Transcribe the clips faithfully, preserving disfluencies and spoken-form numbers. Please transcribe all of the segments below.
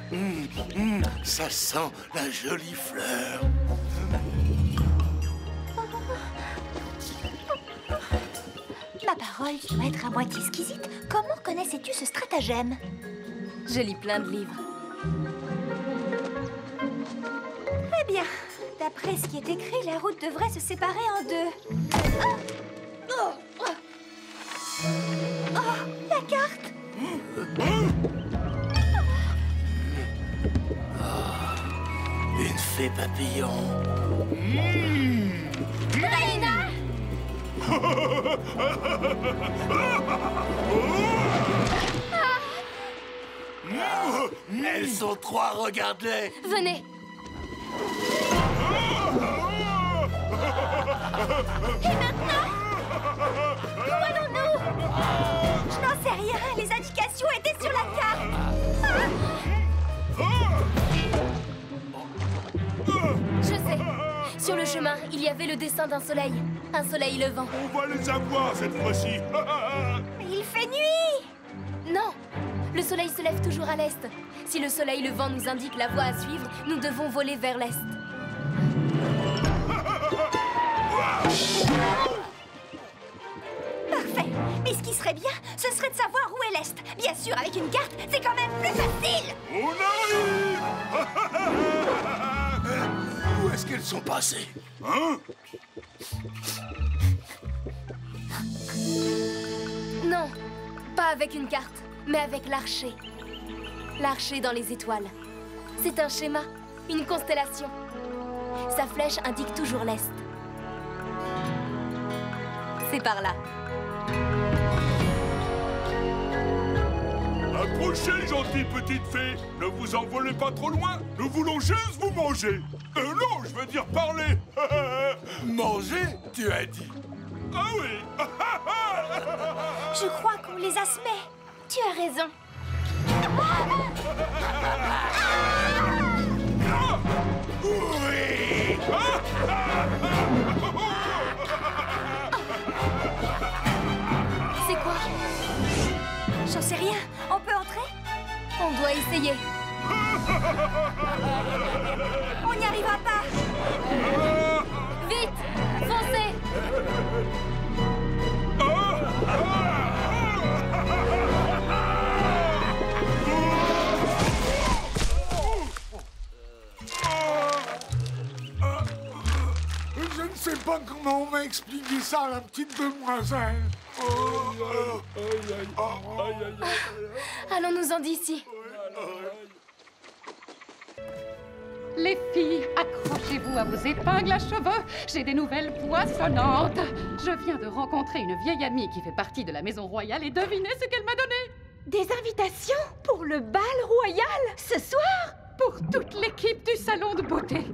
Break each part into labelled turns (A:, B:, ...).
A: Mmh, mmh, ça sent la jolie fleur.
B: Ma parole, tu dois être à moitié exquisite. Comment connaissais-tu ce stratagème?
C: Je lis plein de livres.
B: Très bien. D'après ce qui est écrit, la route devrait se séparer en deux. Ah! Oh! Oh, la carte!
A: Oh, une fée papillon.
B: Mmh. Raina!
A: Elles sont trois, regarde-les.
C: Venez.
B: Et maintenant? Où allons-nous? Je n'en sais rien. Les indications étaient sur la carte. Ah!
C: Je sais. Sur le chemin, il y avait le dessin d'un soleil. Un soleil levant.
D: On va les avoir cette fois-ci.
B: Mais il fait nuit.
C: Non. Le soleil se lève toujours à l'est. Si le soleil levant nous indique la voie à suivre, nous devons voler vers l'est.
B: Parfait. Mais ce qui serait bien, ce serait de savoir où est l'est. Bien sûr, avec une carte, c'est quand même plus facile.
D: On arrive.
A: Où est-ce qu'elles sont passées?
D: Hein?
C: Non, pas avec une carte, mais avec l'archer. L'archer dans les étoiles. C'est un schéma, une constellation. Sa flèche indique toujours l'est. C'est par là.
D: Approchez, gentille petite fée. Ne vous envolez pas trop loin. Nous voulons juste vous manger. Euh, non, je veux dire parler.
A: Manger, tu as dit?
D: Ah oui.
B: Je crois qu'on les a semés. Tu as raison.
A: Oui.
C: C'est quoi?
B: J'en sais rien. On peut entrer?
C: On doit essayer.
B: On n'y arrivera pas.
C: Vite! Foncez!
E: Je ne sais pas comment on va expliquer ça à la petite demoiselle.
C: Allons-nous-en d'ici.
F: Les filles, accrochez-vous à vos épingles à cheveux. J'ai des nouvelles poissonnantes. Je viens de rencontrer une vieille amie qui fait partie de la maison royale et devinez ce qu'elle m'a donné.
G: Des invitations pour le bal royal ce soir?
F: Pour toute l'équipe du salon de beauté.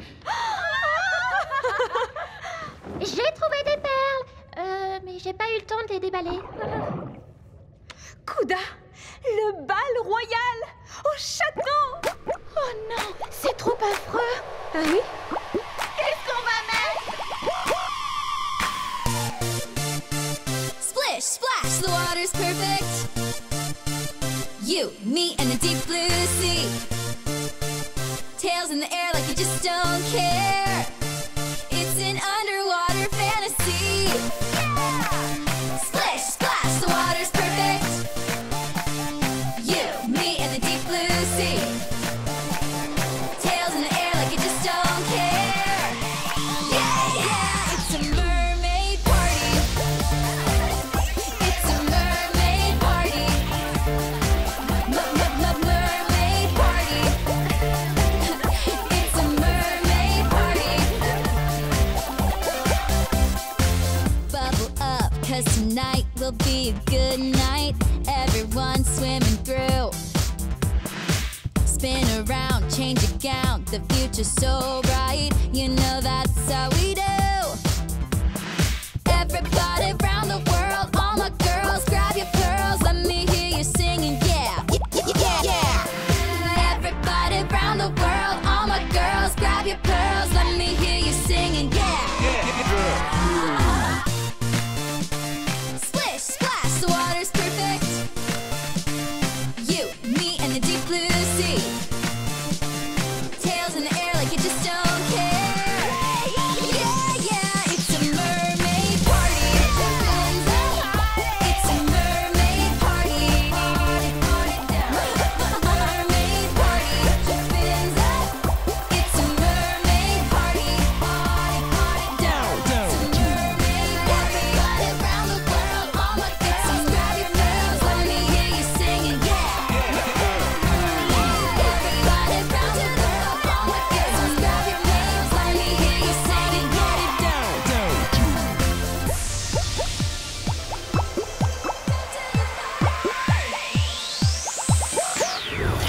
H: J'ai trouvé des perles, euh, mais j'ai pas eu le temps de les déballer.
G: Kouda, le bal royal au château. Oh non,
H: C'est trop affreux.
G: ah oui?
H: Qu'est-ce qu'on va mettre?
I: Splish, splash, the water's perfect. You, me, and the deep blue sea. Tails in the air like you just don't care. It's an underwater fantasy. Yeah! Splish, splash, the water's perfect. You, me, and the deep blue sea. Tails in the air like you just don't care. Yeah, yeah, it's a mermaid party. It's a mermaid party. M-m-m-mermaid party. It's a mermaid party. Bubble up, 'cause tonight will be a good night. Everyone's swimming through. Spin around, change your gown. The future's so bright. You know that's how we do. Everybody around the world, all my girls, grab your pearls. Let me hear you singing, yeah, yeah, yeah, yeah. Everybody around the world, all my girls, grab your pearls. Let me hear you singing, yeah. Splish, splash, the water's perfect. You, me, and the deep blue sea.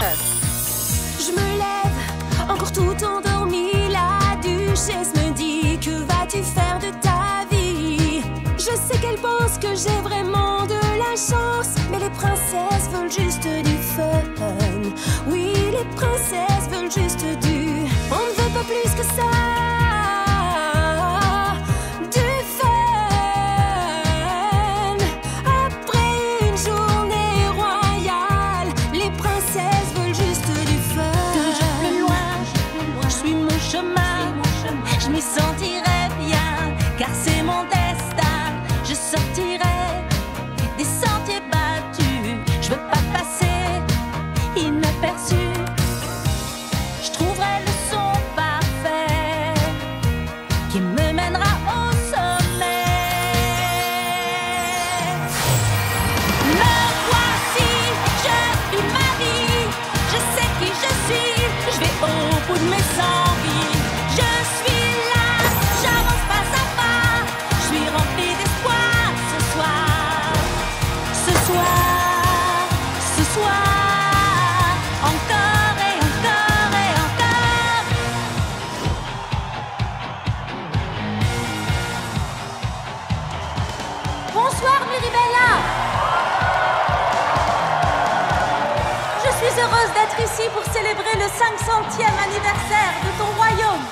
J: Je me lève, encore tout endormi. La duchesse me dit, que vas-tu faire de ta vie? Je sais qu'elle pense que j'ai vraiment de la chance, mais les princesses veulent juste du fun. Oui, les princesses veulent juste du... On ne veut pas plus que ça. Du fun. Après une journée royale, les princesses veulent juste du fun.
K: Toujours plus loin, je suis mon chemin. Je m'y sentirai bien, car c'est mon destin. Je sortirai des sentiers battus. Je veux pas passer inaperçu. Je trouverai le son parfait qui me mènera au sommet. Me voici, je vis ma vie. Je sais qui je suis. Je vais au bout de mes envies. Je suis là, j'avance pas à pas. Je suis remplie d'espoir ce soir. Ce soir, ce soir, encore et encore et encore.
G: Bonsoir, Miribella. Je suis heureuse d'être ici pour célébrer le cinq centième anniversaire de ton royaume.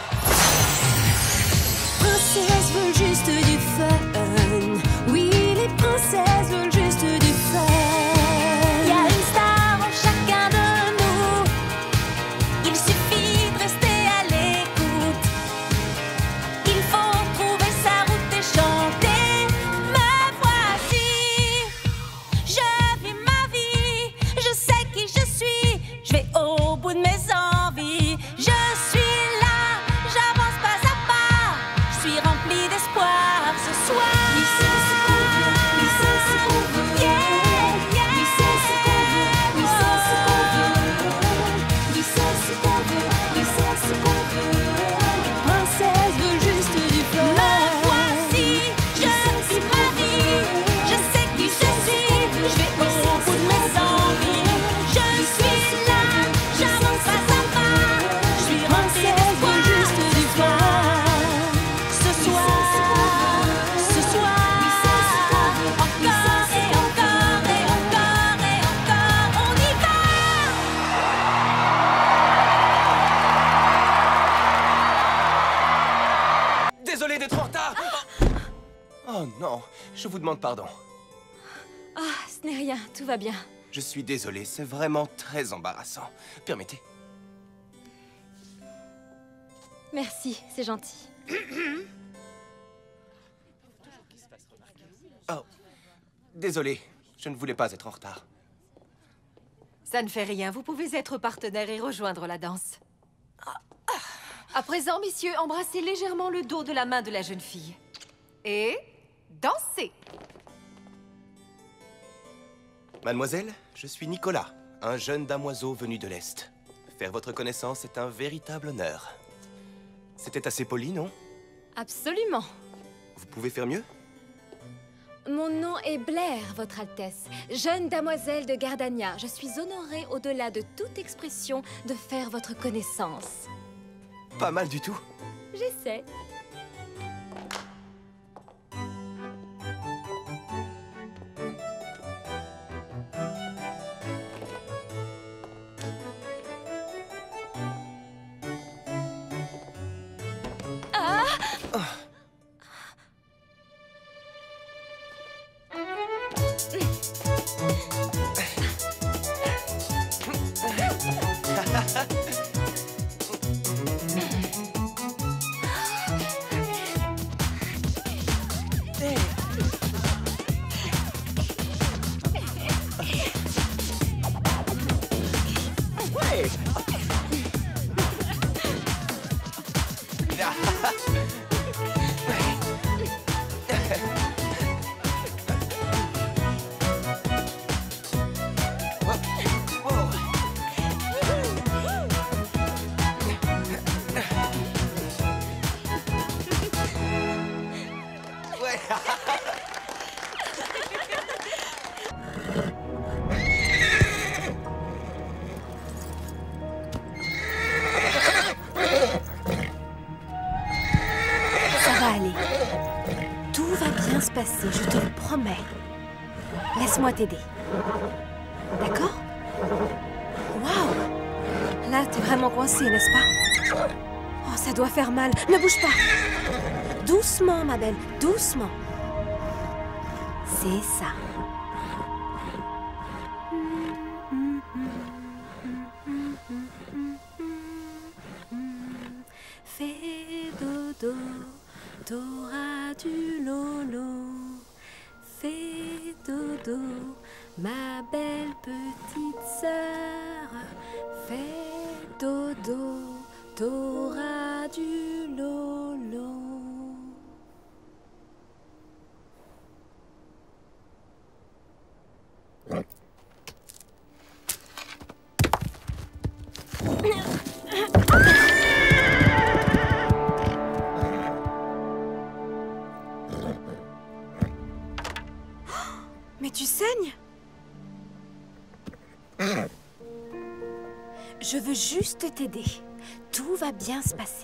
J: Princesses veulent juste du fun. Oui, les princesses veulent juste du fun.
K: Il y a une star en chacun de nous. Il suffit de rester à l'écoute. Il faut trouver sa route et chanter. Me voici, je vis ma vie. Je sais qui je suis. Je vais au bout de mes envies. Je suis là, j'avance pas à pas. Je suis remplie d'espoir ce soir.
J: Oui, c'est ce qu'on veut. Oui, c'est ce qu'on veut.
K: Yeah, yeah.
J: Oui, c'est ce qu'on veut. Oui, c'est ce qu'on veut. Oui, c'est ce qu'on veut. Oui, c'est ce qu'on veut. Les princesses veulent juste du fun.
K: Me voici, je vis ma vie. Je sais qui je suis. Je vais au bout de mes envies. Je suis là, j'avance pas à pas. Je suis remplie d'espoir juste du soir. Ce soir, ce soir, encore et encore et encore et encore, on y va.
L: Désolé d'être en retard. Oh non, je vous demande pardon.
G: Ah, ce n'est rien, tout va bien.
L: Je suis désolé, c'est vraiment très embarrassant. Permettez.
G: Merci, c'est gentil.
L: Oh, désolé, je ne voulais pas être en retard.
G: Ça ne fait rien, vous pouvez être partenaire et rejoindre la danse. À présent, messieurs, embrassez légèrement le dos de la main de la jeune fille. Et dansez.
L: Mademoiselle, je suis Nicolas, un jeune damoiseau venu de l'Est. Faire votre connaissance est un véritable honneur. C'était assez poli, non?
C: Absolument.
L: Vous pouvez faire mieux?
C: Mon nom est Blair, Votre Altesse, jeune damoiselle de Gardania. Je suis honorée, au-delà de toute expression, de faire votre connaissance.
L: Pas mal du tout.
C: J'essaie.
J: laisse-moi t'aider. D'accord? Waouh! Là, t'es vraiment coincée, n'est-ce pas? Oh, ça doit faire mal. Ne bouge pas! Doucement, ma belle, doucement. C'est ça. Fais dodo, t'auras du lolo. Fais dodo, ma belle petite sœur. Fais dodo, t'auras du lolo. Mais tu saignes? Je veux juste t'aider. Tout va bien se passer.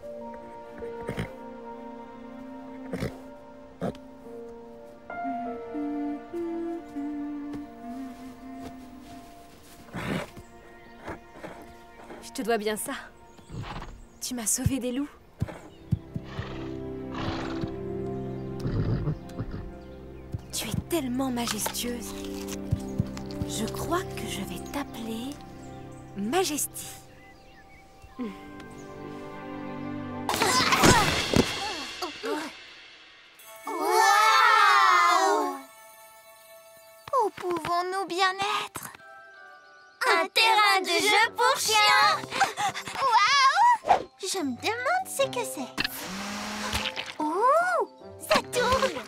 J: Je te dois bien ça. Tu m'as sauvé des loups. Tu es tellement majestueuse. Je crois que je vais t'appeler Majesty.
B: Waouh! Où pouvons-nous bien être? Un terrain de jeu pour chiens! Waouh! Je me demande ce que c'est. Ouh! Ça tourne!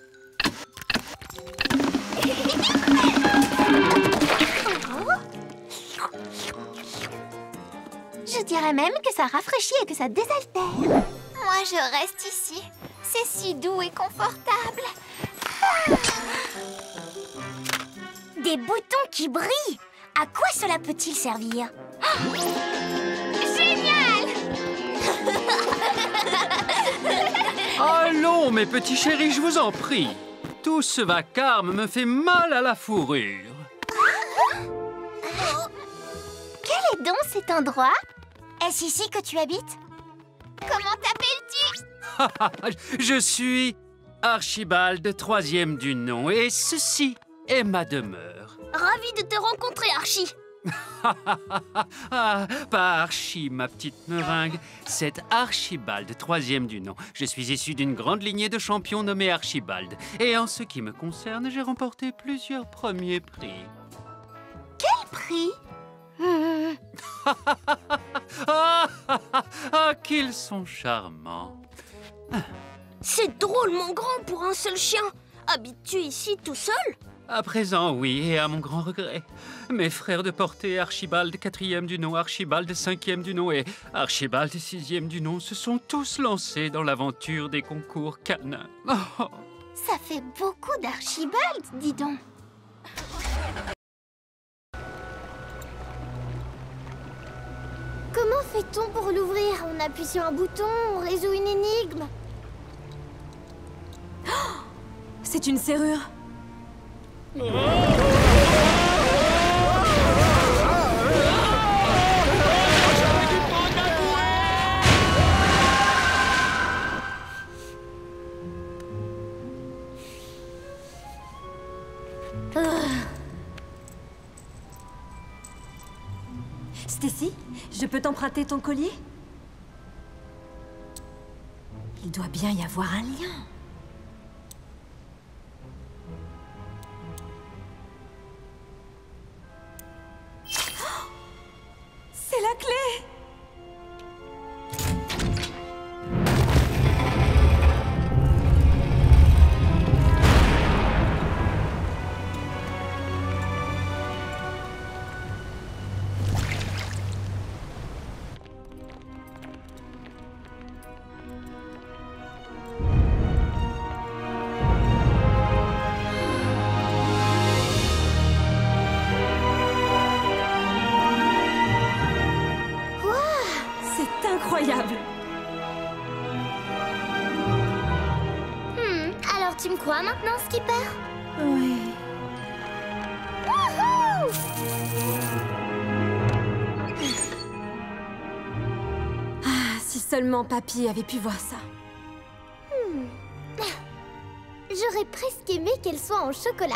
B: Je dirais même que ça rafraîchit et que ça désaltère. Moi, je reste ici. C'est si doux et confortable. Des boutons qui brillent. À quoi cela peut-il servir? Oh, génial!
M: Allons, mes petits chéris, je vous en prie. Tout ce vacarme me fait mal à la fourrure.
B: Quel est donc cet endroit? Est-ce ici que tu habites? Comment t'appelles-tu?
M: Je suis Archibald, troisième du nom, et ceci est ma demeure.
B: Ravi de te rencontrer, Archie.
M: Ah, pas Archie, ma petite meringue. C'est Archibald, troisième du nom. Je suis issu d'une grande lignée de champions nommés Archibald. Et en ce qui me concerne, j'ai remporté plusieurs premiers prix.
B: Quel prix?
M: Ah, ah, qu'ils sont charmants.
B: C'est drôlement grand pour un seul chien. Habites-tu ici tout seul?
M: À présent, oui, et à mon grand regret. Mes frères de portée, Archibald, quatrième du nom, Archibald, cinquième du nom et Archibald, sixième du nom, se sont tous lancés dans l'aventure des concours canins. Oh.
B: Ça fait beaucoup d'Archibald, dis donc. Comment fait-on pour l'ouvrir? On appuie sur un bouton, on résout une énigme.
J: Oh, c'est une serrure. Stacy, je peux t'emprunter ton collier? Il doit bien y avoir un lien. Oh, c'est la clé! Incroyable.
B: Hmm, alors tu me crois maintenant, Skipper?
J: Oui. seulement papy avait pu voir ça.
H: Hmm. J'aurais presque aimé qu'elle soit en chocolat.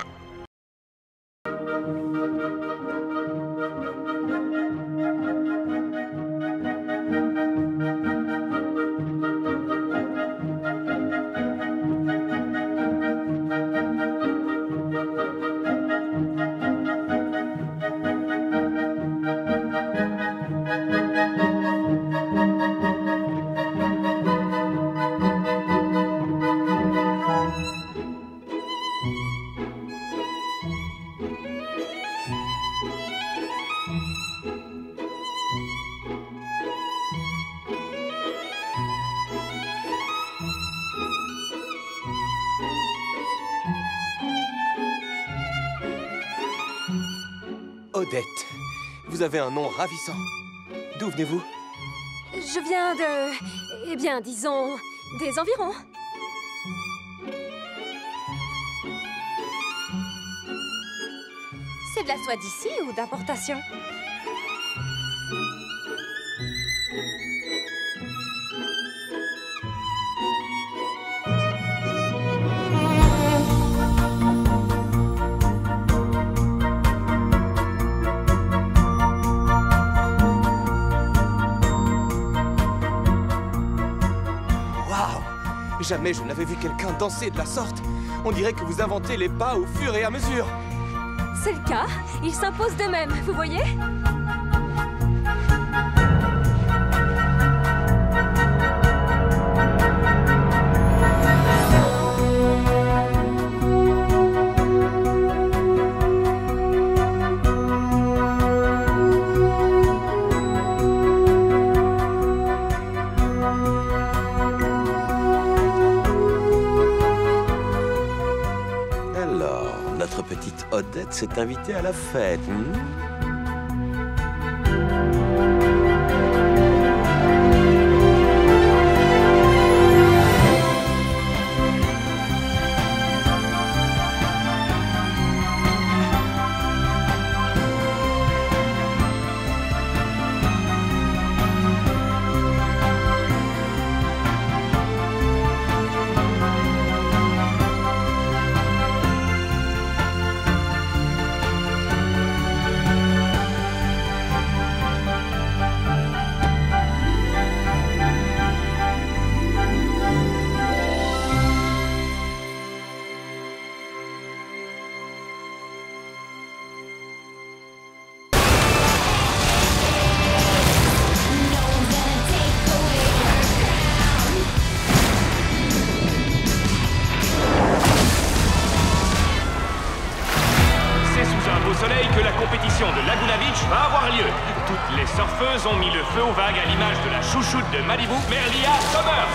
L: Odette, vous avez un nom ravissant. D'où venez-vous?
J: Je viens de... Eh bien, disons... des environs.
G: C'est de la soie d'ici ou d'importation?
L: Jamais je n'avais vu quelqu'un danser de la sorte. On dirait que vous inventez les pas au fur et à mesure.
J: C'est le cas. Ils s'imposent d'eux-mêmes, vous voyez?
L: Odette s'est invitée à la fête. Hmm?
N: Toutes les surfeuses ont mis le feu aux vagues à l'image de la chouchoute de Malibu, Merlia Summers.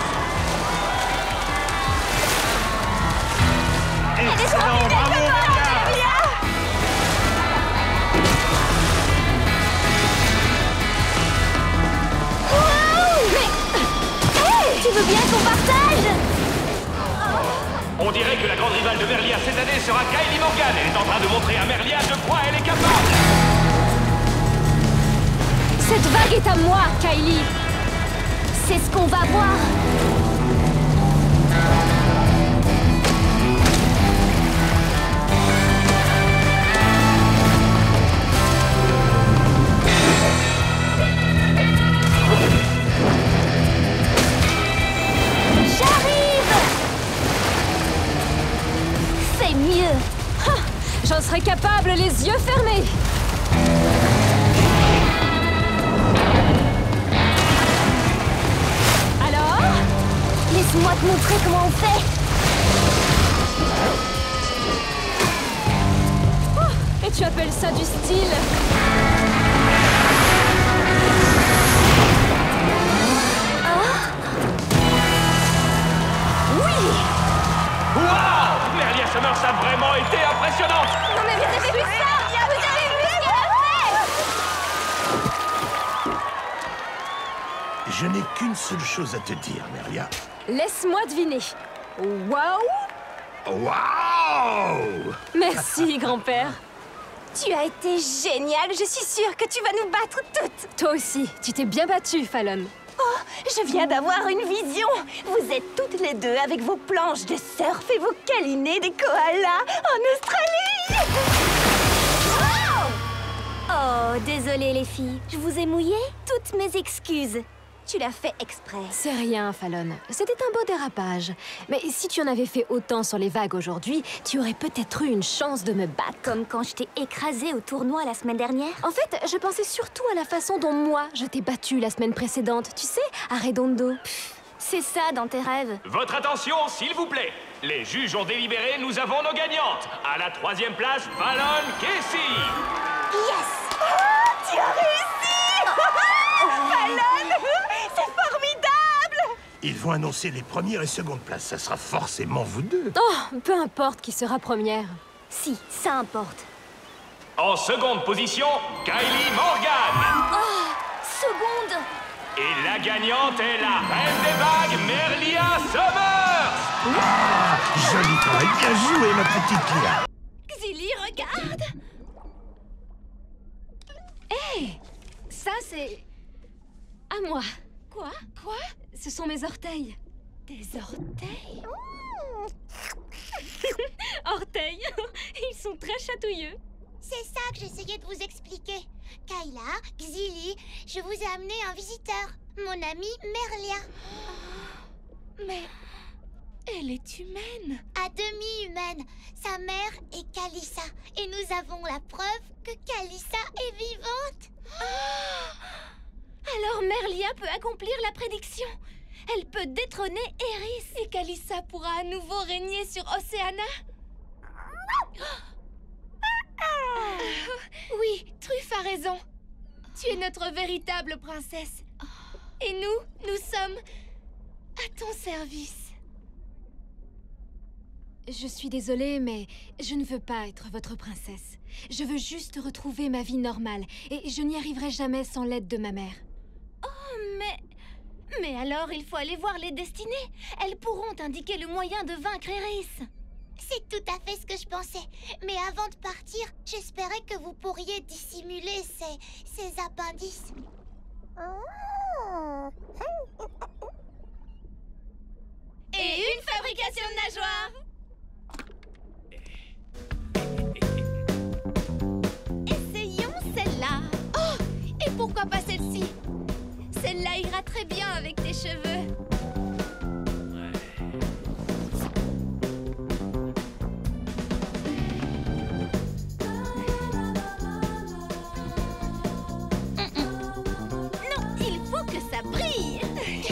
N: Excellent, bravo Merlia.
H: Wow. Mais... Hey, tu veux bien qu'on partage?
N: On dirait que la grande rivale de Merlia cette année sera Kylie Morgan. Elle est en train de montrer à Merlia de quoi elle est capable.
J: Cette vague est à moi, Kylie. C'est ce qu'on va voir.
H: J'arrive.
J: C'est mieux. J'en serais capable les yeux fermés.
H: Laisse-moi te montrer comment on fait.
J: Oh, et tu appelles ça du style?
H: Ah? Oui.
N: Waouh! Merlia Summers a vraiment été impressionnante.
H: Non mais vous avez vu ça? Vous avez vu ce qu'elle a fait?
A: Je n'ai qu'une seule chose à te dire, Merlia.
J: Laisse-moi deviner. Waouh!
A: Waouh!
J: Merci, grand-père.
H: Tu as été génial. Je suis sûre que tu vas nous battre toutes.
J: Toi aussi, tu t'es bien battu, Fallon.
H: Oh,
K: Oh, je viens d'avoir une vision. Vous êtes toutes les deux avec vos planches de surf et vos câlinés des koalas en Australie.
H: Oh, oh désolée les filles, je vous ai mouillé. Toutes mes excuses. Tu l'as fait exprès.
O: C'est rien, Fallon. C'était un beau dérapage. Mais si tu en avais fait autant sur les vagues aujourd'hui, tu aurais peut-être eu une chance de me battre.
H: Comme quand je t'ai écrasée au tournoi la semaine dernière.
O: En fait, je pensais surtout à la façon dont moi, je t'ai battue la semaine précédente. Tu sais, à Redondo.
H: C'est ça dans tes rêves.
N: Votre attention, s'il vous plaît. Les juges ont délibéré, nous avons nos gagnantes. À la troisième place, Fallon Casey.
K: Yes! Oh, tu as réussi! Fallon! C'est formidable!
A: Ils vont annoncer les premières et secondes places. Ça sera forcément vous deux.
O: Oh, peu importe qui sera première.
H: Si, ça importe.
N: En seconde position, Kylie Morgan.
H: Oh, seconde!
N: Et la gagnante est la reine des vagues, Merlia Summers.
A: Ah, joli travail, bien joué, ma petite Léa.
C: Xili, regarde! Hé, hey, ça c'est... à moi. Quoi? Quoi? Ce sont mes orteils. Des orteils? Orteils? Ils sont très chatouilleux.
B: C'est ça que j'essayais de vous expliquer. Kayla, Xili, je vous ai amené un visiteur. Mon amie Merlia.
C: Oh, mais... elle est humaine.
B: À demi humaine. Sa mère est Kalissa. Et nous avons la preuve que Kalissa est vivante.
C: Oh, alors Merlia peut accomplir la prédiction. Elle peut détrôner Eris. Et Kalissa pourra à nouveau régner sur Océana. Oui, Truffe a raison. Tu es notre véritable princesse. Et nous, nous sommes à ton service.
O: Je suis désolée, mais je ne veux pas être votre princesse. Je veux juste retrouver ma vie normale, et je n'y arriverai jamais sans l'aide de ma mère.
C: Oh, mais... Mais alors, il faut aller voir les destinées. Elles pourront indiquer le moyen de vaincre Eris.
B: C'est tout à fait ce que je pensais. Mais avant de partir, j'espérais que vous pourriez dissimuler ces, ces appendices.
C: Et une fabrication de nageoires. Essayons celle-là. Oh, et pourquoi pas celle-ci? Celle-là ira très bien avec tes cheveux. Ça brille.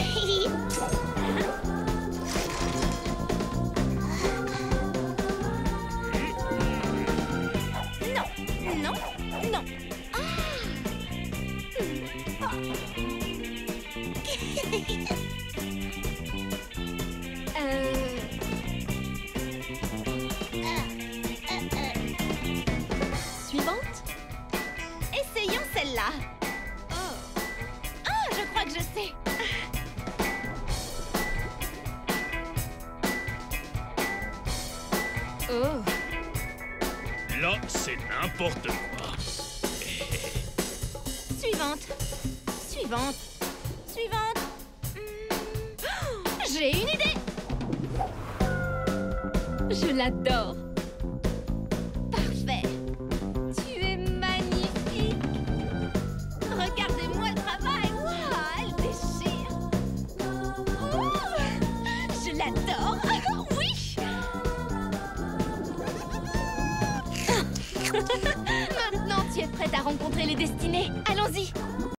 C: Non, non, non. Ah. euh... Suivante. Essayons celle-là. Je crois que je sais.
N: Oh. Là, c'est n'importe quoi.
C: Suivante. Suivante. Suivante. Oh, j'ai une idée. Je l'adore. Parfait. Tu es magnifique. Regardez-moi le travail. Waouh, elle déchire. Oh, je l'adore. Oui. Maintenant, tu es prête à rencontrer les destinées. Allons-y.